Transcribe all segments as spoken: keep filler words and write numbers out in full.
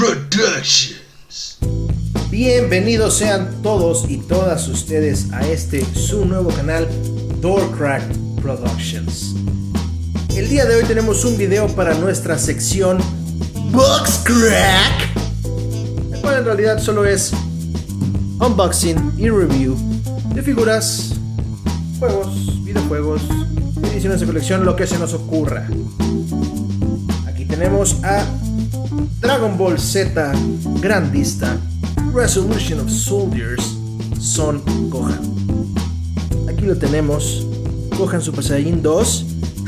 Productions. Bienvenidos sean todos y todas ustedes a este su nuevo canal, Doorcrack Productions. El día de hoy tenemos un video para nuestra sección Box Crack, el cual en realidad solo es unboxing y review de figuras, juegos, videojuegos, ediciones de colección, lo que se nos ocurra. Aquí tenemos a Dragon Ball Z Grandista Resolution of Soldiers Son Gohan. Aquí lo tenemos, Gohan Super Saiyajin dos,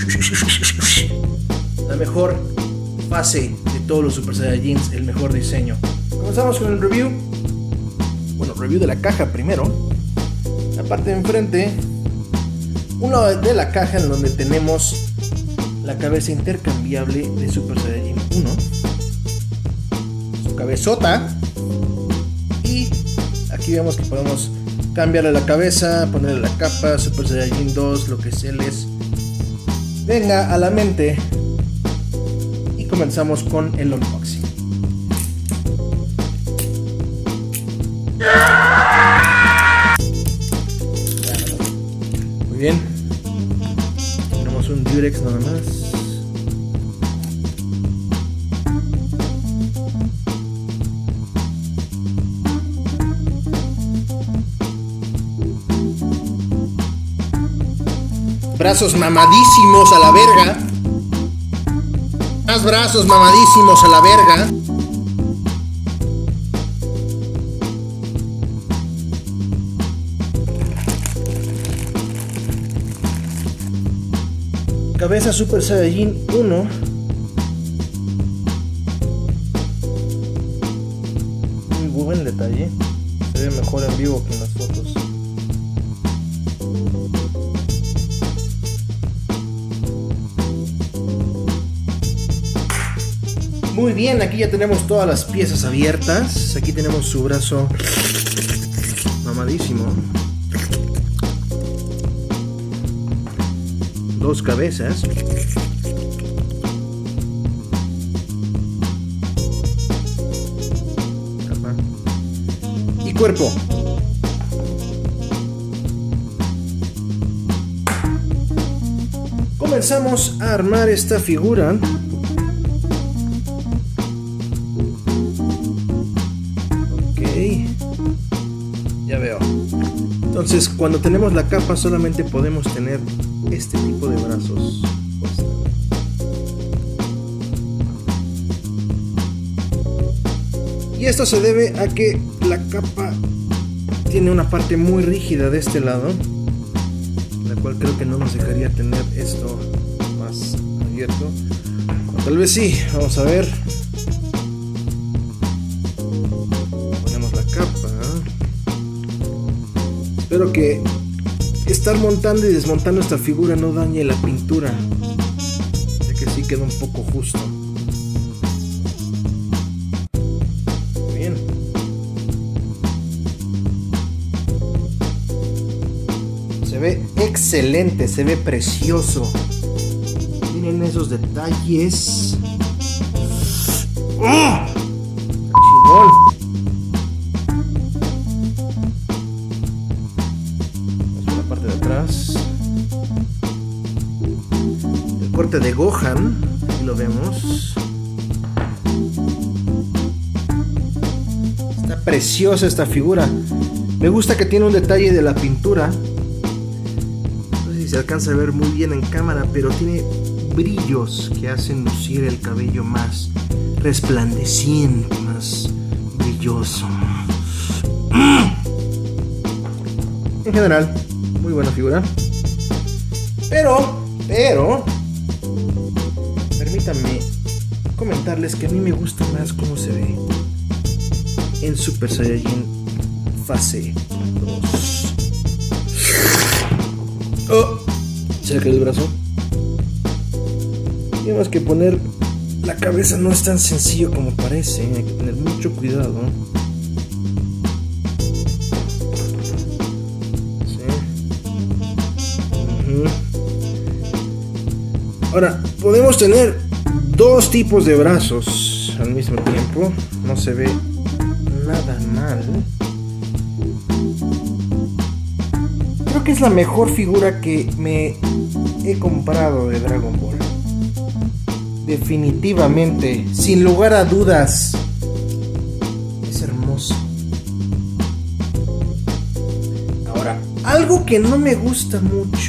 la mejor fase de todos los Super Saiyajins, el mejor diseño. Comenzamos con el review. Bueno, review de la caja primero. La parte de enfrente, uno de la caja en donde tenemos la cabeza intercambiable de Super Saiyajin uno, su cabezota, y aquí vemos que podemos cambiarle la cabeza, ponerle la capa, Super Saiyajin dos, lo que se les venga a la mente, y comenzamos con el unboxing. Muy bien, tenemos un Durex nada más. Brazos mamadísimos a la verga. Más brazos mamadísimos a la verga. Cabeza Super Saiyajin uno. Muy buen detalle. Se ve mejor en vivo que en las fotos. Muy bien, aquí ya tenemos todas las piezas abiertas. Aquí tenemos su brazo mamadísimo. Dos cabezas. Capa. Y cuerpo. Comenzamos a armar esta figura. Ya veo. Entonces, cuando tenemos la capa solamente podemos tener este tipo de brazos. Y esto se debe a que la capa tiene una parte muy rígida de este lado, la cual creo que no nos dejaría tener esto más abierto. O tal vez sí, vamos a ver. Espero que estar montando y desmontando esta figura no dañe la pintura, ya que sí queda un poco justo. Bien. Se ve excelente, se ve precioso. Miren esos detalles. ¡Oh! ¡Chingón! El corte de Gohan, aquí lo vemos. Está preciosa esta figura. Me gusta que tiene un detalle de la pintura. No sé si se alcanza a ver muy bien en cámara, pero tiene brillos que hacen lucir el cabello más resplandeciente, más brilloso. En general, muy buena figura. Pero, pero, permítanme comentarles que a mí me gusta más cómo se ve en Super Saiyajin fase dos. Oh, se cae el brazo. Tenemos que poner la cabeza, no es tan sencillo como parece, hay que tener mucho cuidado. Ahora, podemos tener dos tipos de brazos. al mismo tiempo. No se ve nada mal. Creo que es la mejor figura que me he comprado de Dragon Ball. Definitivamente, sin lugar a dudas, es hermoso. Ahora, algo que no me gusta mucho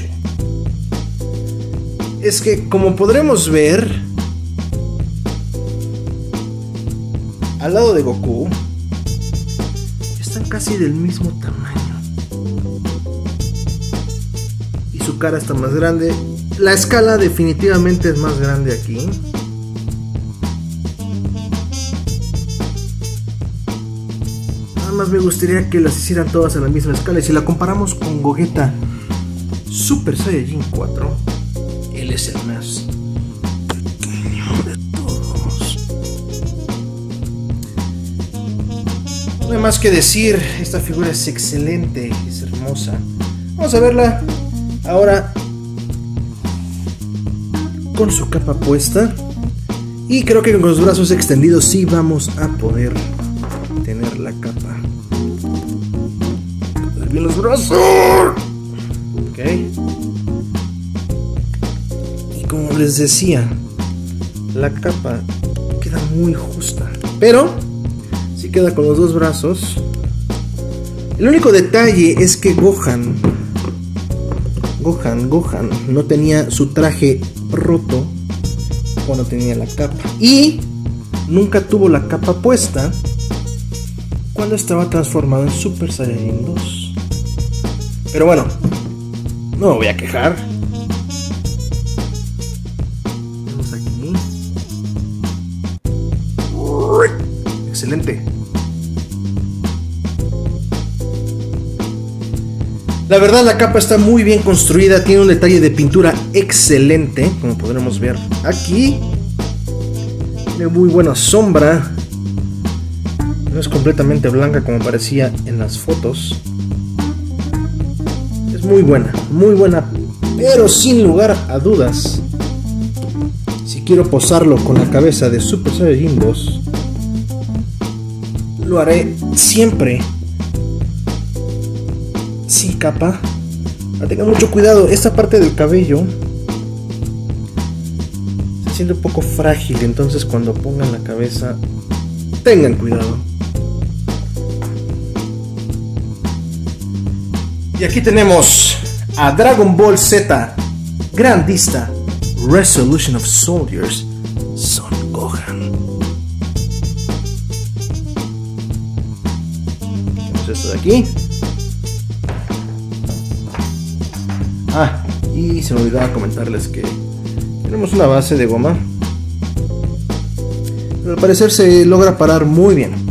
es que, como podremos ver, al lado de Goku están casi del mismo tamaño y su cara está más grande. La escala definitivamente es más grande aquí. Nada más me gustaría que las hicieran todas a la misma escala. Y si la comparamos con Gogeta Super Saiyajin cuatro, él es el más pequeño de todos. No hay más que decir. Esta figura es excelente, es hermosa. Vamos a verla ahora con su capa puesta, y creo que con los brazos extendidos sí vamos a poder tener la capa. Bien los brazos. Ok. Y como les decía, la capa queda muy justa, pero sí queda con los dos brazos. El único detalle es que Gohan Gohan, Gohan no tenía su traje roto cuando tenía la capa, y nunca tuvo la capa puesta cuando estaba transformado en Super Saiyajin dos. Pero bueno, no me voy a quejar. Vamos aquí. Excelente. La verdad, la capa está muy bien construida, tiene un detalle de pintura excelente, como podremos ver aquí. Tiene muy buena sombra. No es completamente blanca como parecía en las fotos. Es muy buena, muy buena, pero sin lugar a dudas, si quiero posarlo con la cabeza de Super Saiyajin dos, lo haré siempre sin capa. Tengan mucho cuidado, esta parte del cabello se siente un poco frágil, entonces cuando pongan la cabeza tengan cuidado. Y aquí tenemos a Dragon Ball Z Grandista Resolution of Soldiers, Son Gohan. Tenemos esto de aquí. Ah, y se me olvidaba comentarles que tenemos una base de goma, pero al parecer se logra parar muy bien.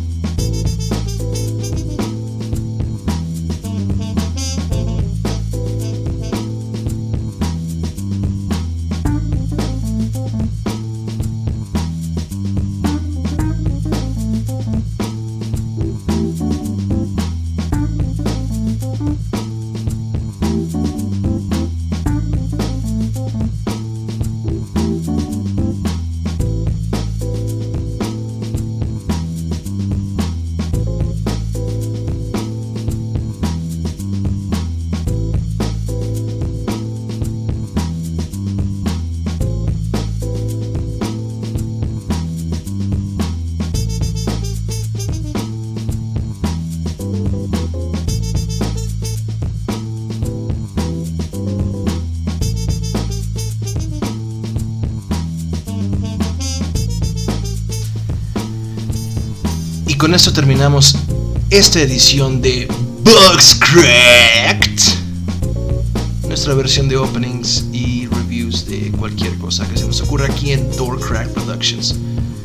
Y con esto terminamos esta edición de Boxcracked, nuestra versión de openings y reviews de cualquier cosa que se nos ocurra aquí en Doorcrack Productions.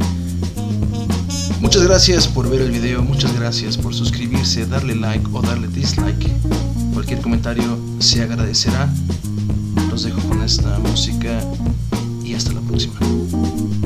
Muchas gracias por ver el video, muchas gracias por suscribirse, darle like o darle dislike. Cualquier comentario se agradecerá. Los dejo con esta música y hasta la próxima.